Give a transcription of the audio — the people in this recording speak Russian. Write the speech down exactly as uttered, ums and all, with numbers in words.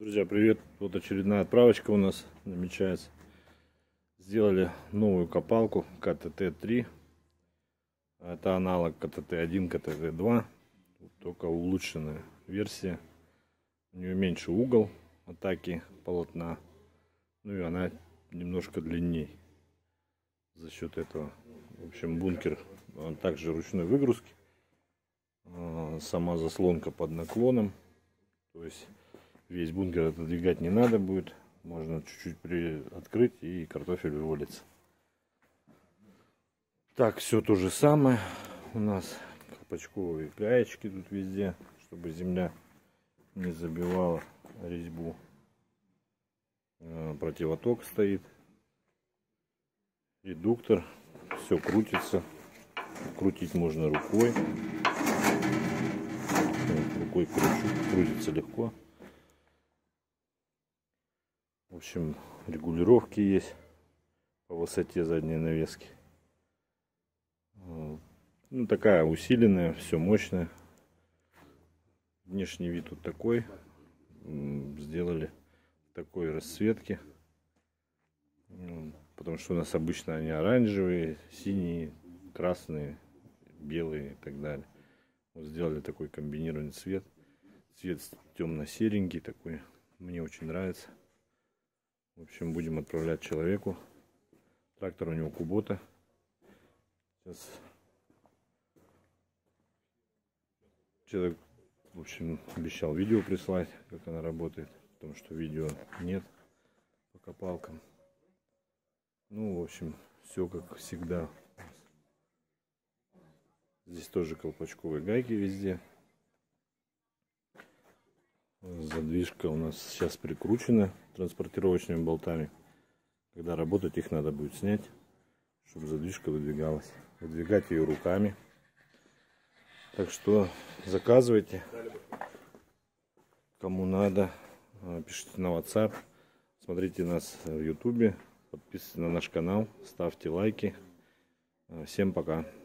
Друзья, привет! Вот очередная отправочка у нас намечается. Сделали новую копалку ка тэ тэ три. Это аналог ка тэ тэ один, ка тэ тэ два, только улучшенная версия. У нее меньше угол атаки полотна, ну и она немножко длинней за счет этого. В общем, бункер он также ручной выгрузки. Сама заслонка под наклоном, то есть весь бункер отодвигать не надо будет. Можно чуть-чуть приоткрыть, и картофель вывалится. Так, все то же самое. У нас колпачковые гаечки тут везде, чтобы земля не забивала резьбу. Противоток стоит. Редуктор. Все крутится. Крутить можно рукой. Рукой кручу. Крутится легко. В общем, регулировки есть по высоте задней навески. Ну, такая усиленная, все мощная. Внешний вид вот такой. Сделали такой расцветки. Потому что у нас обычно они оранжевые, синие, красные, белые и так далее. Вот сделали такой комбинированный цвет. Цвет темно-серенький такой. Мне очень нравится. В общем, будем отправлять человеку. Трактор у него Кубота. Сейчас человек, в общем, обещал видео прислать, как она работает, потому что видео нет по копалкам. Ну, в общем, все как всегда. Здесь тоже колпачковые гайки везде. Задвижка у нас сейчас прикручена транспортировочными болтами. Когда работать, их надо будет снять, чтобы задвижка выдвигалась. Выдвигать ее руками. Так что заказывайте. Кому надо, пишите на ватсап. Смотрите нас в ютубе. Подписывайтесь на наш канал. Ставьте лайки. Всем пока.